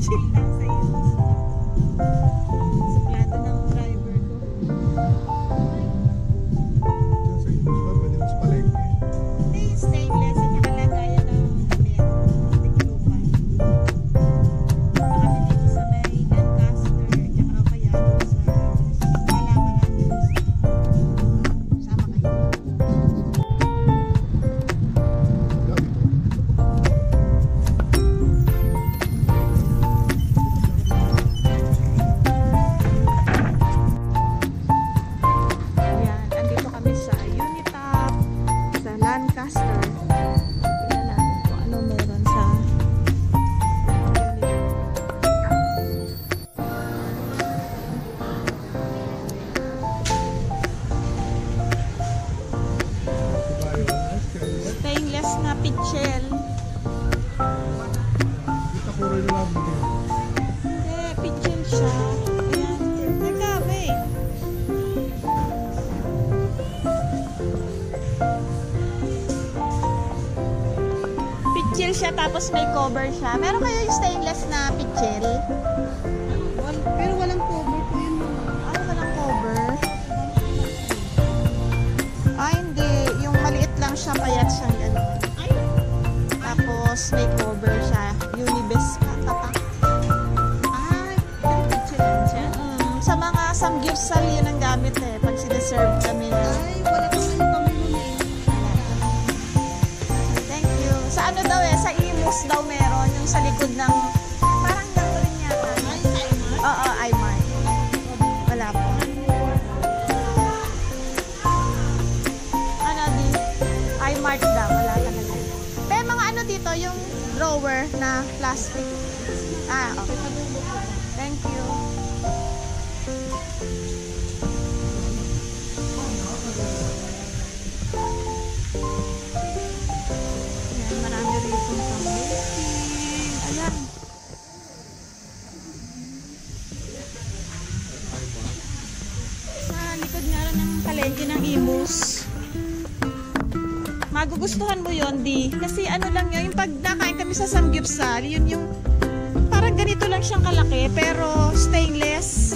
Pitchel lang sa iyo. Suplado ng driver ko. Sa Imus ba? Pwede mas palengke. Hindi, stainless at nakalagayan ng tiklupan. Nakami dito sa may Lancaster tsaka kaya sa halaman natin. Sama kayo. Ayan, andito kami sa Unitop, sa Lancaster. Tingnan natin kung ano meron sa stainless na Pitchel. Kita ko rin lang din. Pitchel siya. Ayan. Teka, wait. Pitchel siya tapos may cover siya. Meron kayo yung stainless na Pitchel? Pero walang cover po yun. Ah, walang cover. Ah, hindi. Yung maliit lang siya, payat siyang gano'n. Tapos may cover siya. Unibest tatak. Sa mga samgyupsal yun ang gamit eh. Pag sinaserve kami na. Ay, wala pa man kami nun eh. Thank you. Sa ano daw eh, sa Imus daw meron. Yung sa likod ng, parang gano'n rin yata. Ay, sa Imart? Oo, Imart. Wala po. Ano di? Imart daw, wala talaga. Pero mga ano dito, yung drawer na plastic. Ah, okay. Thank you. Ayan, marami rito pang-baking. Ayan. Sa likod nga rin ng palengke ng Imus. Magugustuhan mo yon di. Kasi ano lang yun, yung pag nakain kami sa samgyupsal, yun yung parang ganito lang siyang kalaki, pero stainless.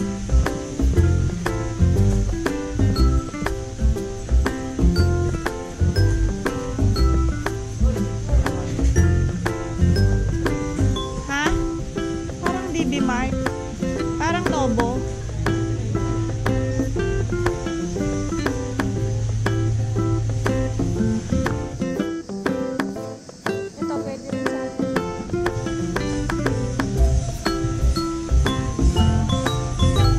Ha? Parang DB Mart. Parang Nobo. Ito pwede rin sa atin.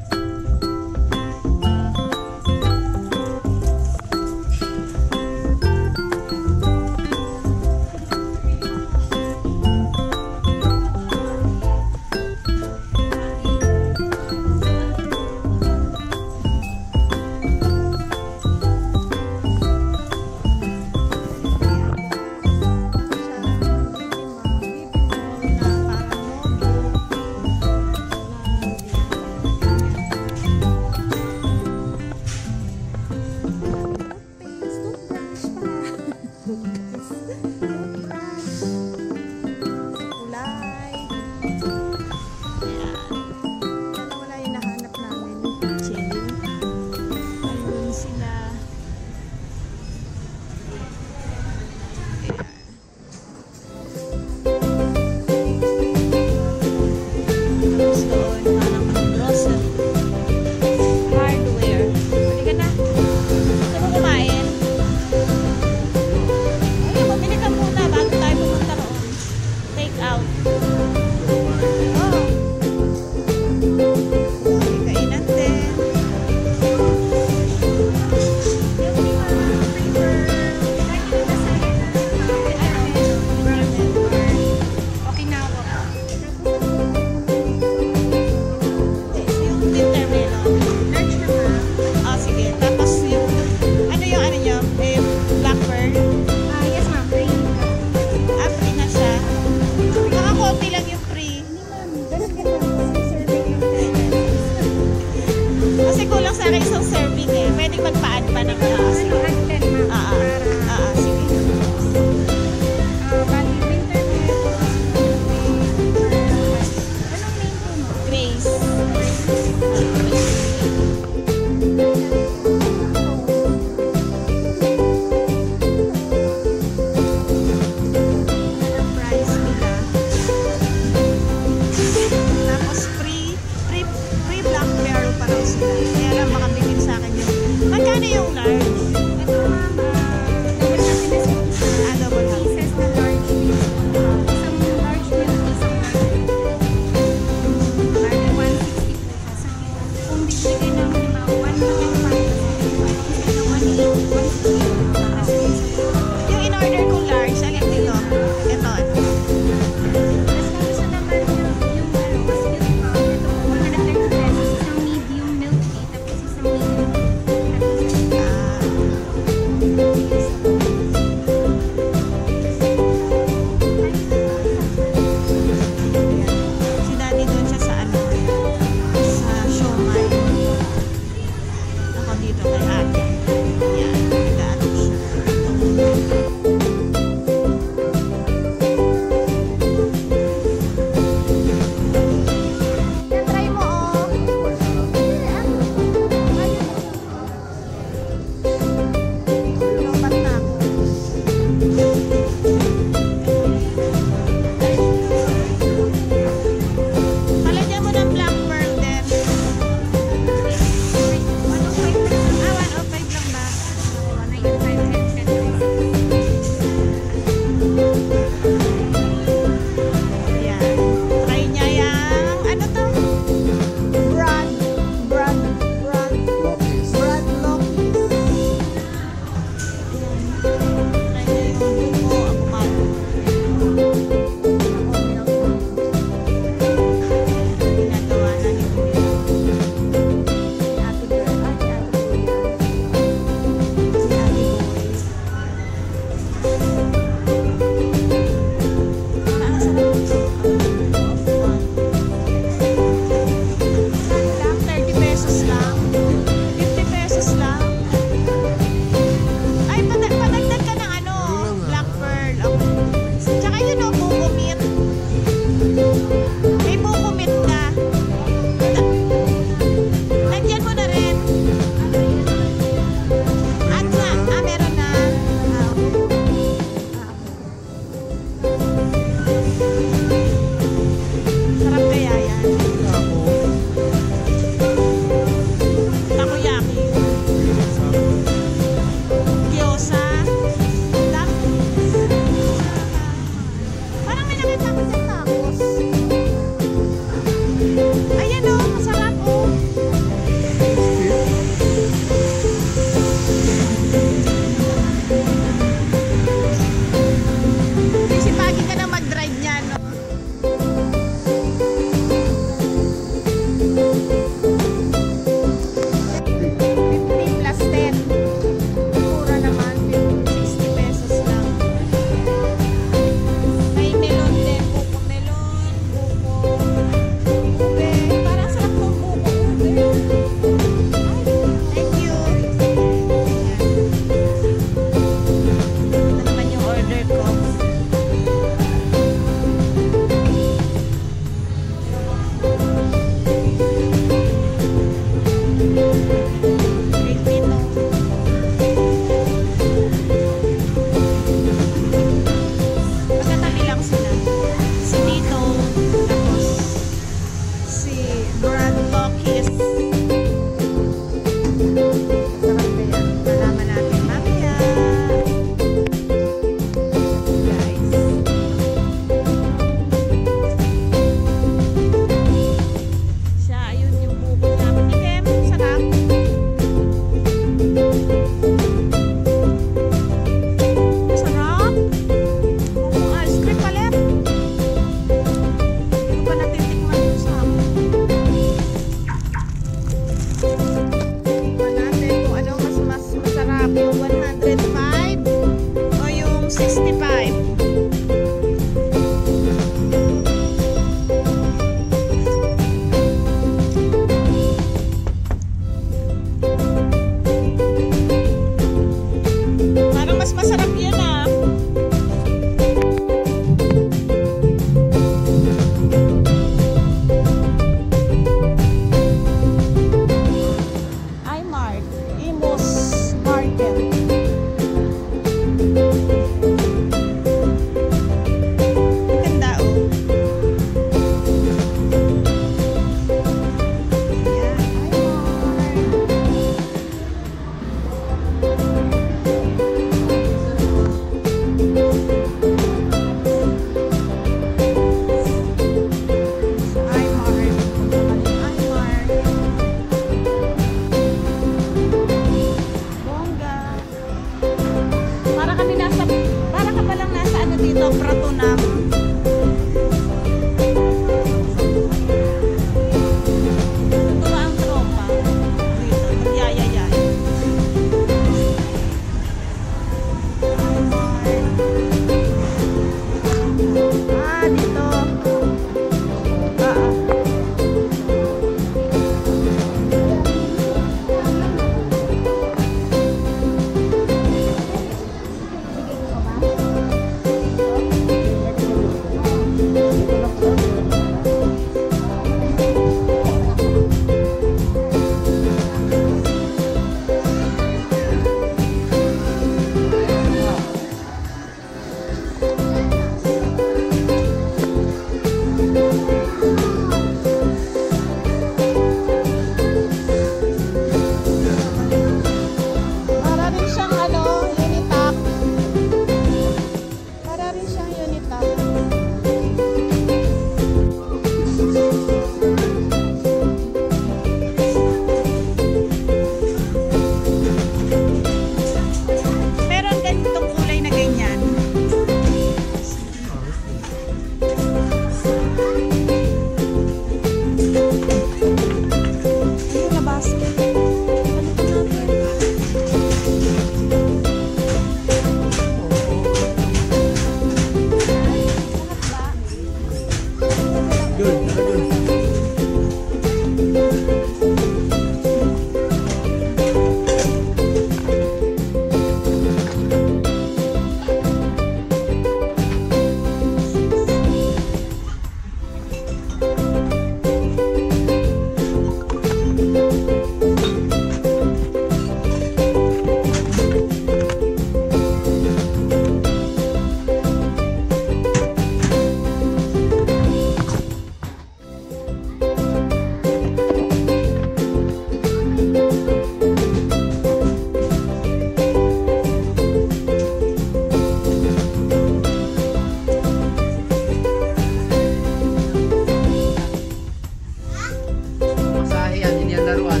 kanyang laruan.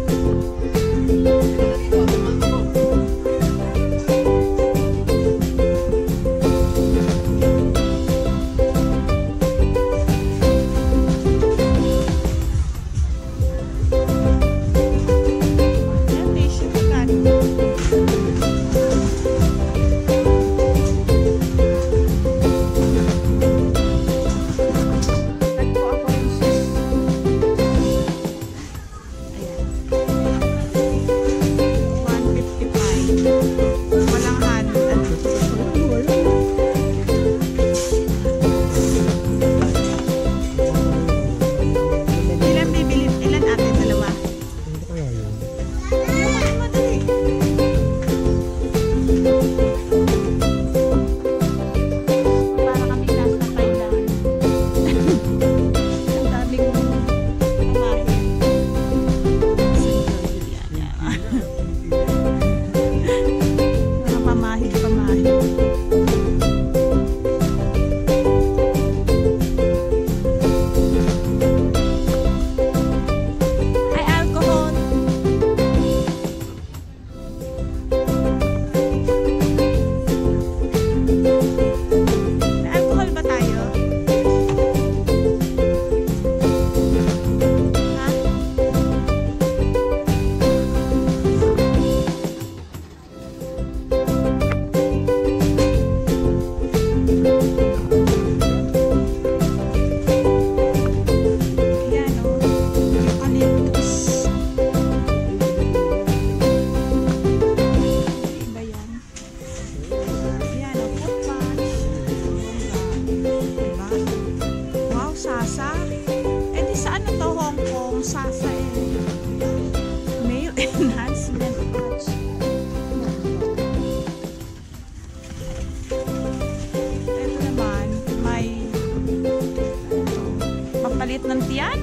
Palit ng tiyan.